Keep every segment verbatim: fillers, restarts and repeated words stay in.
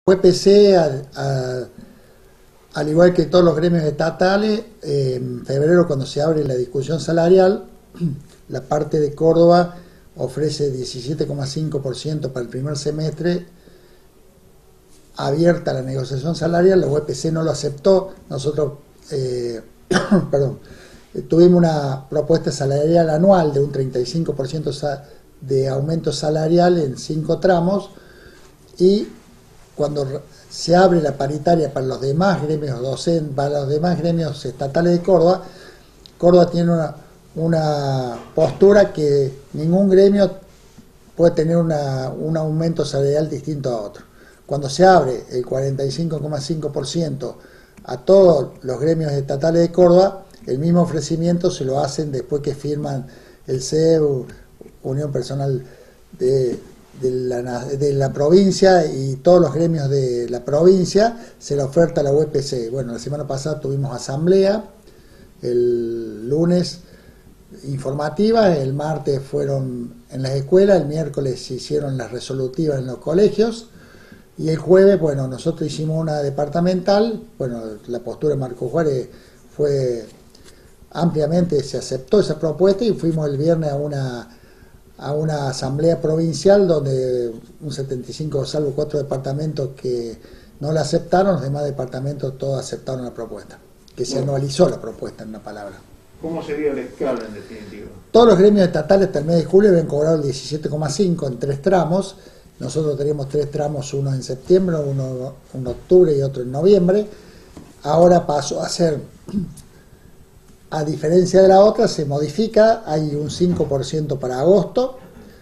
U E P C, al, al, al igual que todos los gremios estatales, eh, en febrero, cuando se abre la discusión salarial, la parte de Córdoba ofrece diecisiete coma cinco por ciento para el primer semestre, abierta la negociación salarial. La U E P C no lo aceptó. Nosotros eh, perdón, tuvimos una propuesta salarial anual de un treinta y cinco por ciento de aumento salarial en cinco tramos, y cuando se abre la paritaria para los demás gremios docentes, para los demás gremios estatales de Córdoba, Córdoba tiene una, una postura que ningún gremio puede tener una, un aumento salarial distinto a otro. Cuando se abre el cuarenta y cinco coma cinco por ciento a todos los gremios estatales de Córdoba, el mismo ofrecimiento se lo hacen después que firman el C E U, Unión Personal de, de, la, de la provincia, y todos los gremios de la provincia, se le oferta a la U E P C. Bueno, la semana pasada tuvimos asamblea, el lunes informativa, el martes fueron en las escuelas, el miércoles se hicieron las resolutivas en los colegios, y el jueves, bueno, nosotros hicimos una departamental. Bueno, la postura de Marco Juárez fue ampliamente, se aceptó esa propuesta, y fuimos el viernes a una a una asamblea provincial donde un setenta y cinco, salvo cuatro departamentos que no la aceptaron, los demás departamentos todos aceptaron la propuesta, que se Bueno, anualizó la propuesta, en una palabra. ¿Cómo sería la escala en definitiva? Todos los gremios estatales hasta el mes de julio habían cobrado el diecisiete coma cinco en tres tramos. Nosotros teníamos tres tramos, uno en septiembre, uno en octubre y otro en noviembre. Ahora pasó a ser, a diferencia de la otra, se modifica, hay un cinco por ciento para agosto,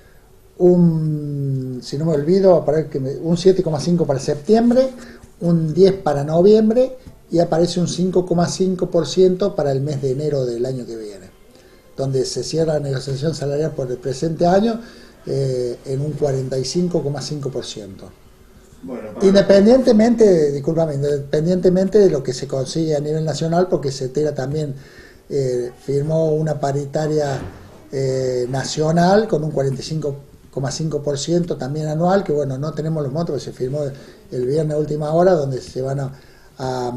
un, si no me olvido, un siete coma cinco por ciento para septiembre, un diez por ciento para noviembre, y aparece un cinco coma cinco por ciento para el mes de enero del año que viene, donde se cierra la negociación salarial por el presente año eh, en un cuarenta y cinco coma cinco por ciento. Bueno, para... Independientemente, discúlpame, independientemente de lo que se consigue a nivel nacional, porque CETERA también eh, firmó una paritaria eh, nacional con un cuarenta y cinco coma cinco por ciento también anual, que bueno, no tenemos los montos, que se firmó el viernes a última hora, donde se van a, a,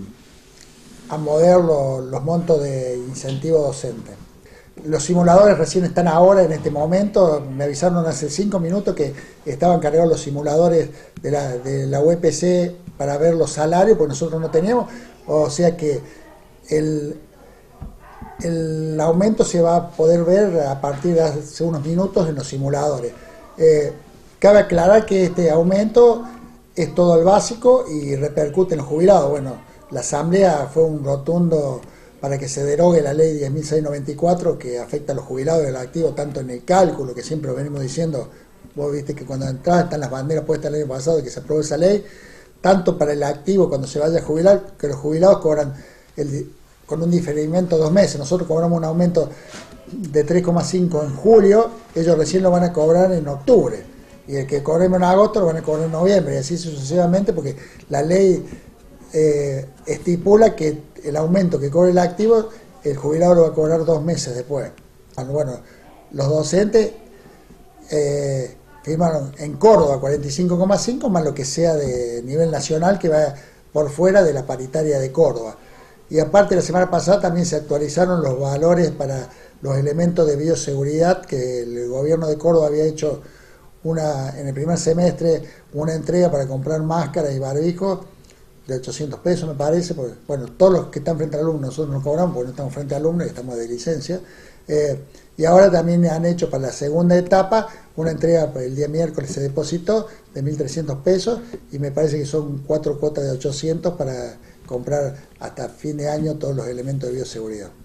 a mover lo, los montos de incentivo docente. Los simuladores recién están ahora, en este momento. Me avisaron hace cinco minutos que estaban cargados los simuladores de la, de la U E P C para ver los salarios, porque nosotros no teníamos. O sea que el, el aumento se va a poder ver a partir de hace unos minutos en los simuladores. Eh, cabe aclarar que este aumento es todo el básico y repercute en los jubilados. Bueno, la asamblea fue un rotundo para que se derogue la ley diez mil seiscientos noventa y cuatro, que afecta a los jubilados y a los activos, tanto en el cálculo, que siempre lo venimos diciendo. Vos viste que cuando entras están las banderas puestas el año pasado de que se aprobó esa ley, tanto para el activo cuando se vaya a jubilar, que los jubilados cobran el, con un diferimiento de dos meses. Nosotros cobramos un aumento de tres coma cinco en julio, ellos recién lo van a cobrar en octubre, y el que cobremos en agosto lo van a cobrar en noviembre, y así sucesivamente, porque la ley eh, estipula que el aumento que cobre el activo, el jubilado lo va a cobrar dos meses después. Bueno, los docentes eh, firmaron en Córdoba cuarenta y cinco coma cinco, más lo que sea de nivel nacional, que va por fuera de la paritaria de Córdoba. Y aparte, la semana pasada también se actualizaron los valores para los elementos de bioseguridad, que el gobierno de Córdoba había hecho una en el primer semestre una entrega para comprar máscaras y barbijos de ochocientos pesos, me parece, porque bueno, todos los que están frente al alumno, nosotros no cobramos porque no estamos frente al alumno y estamos de licencia, eh, y ahora también han hecho para la segunda etapa una entrega, el día miércoles se depositó, de mil trescientos pesos, y me parece que son cuatro cuotas de ochocientos para comprar hasta fin de año todos los elementos de bioseguridad.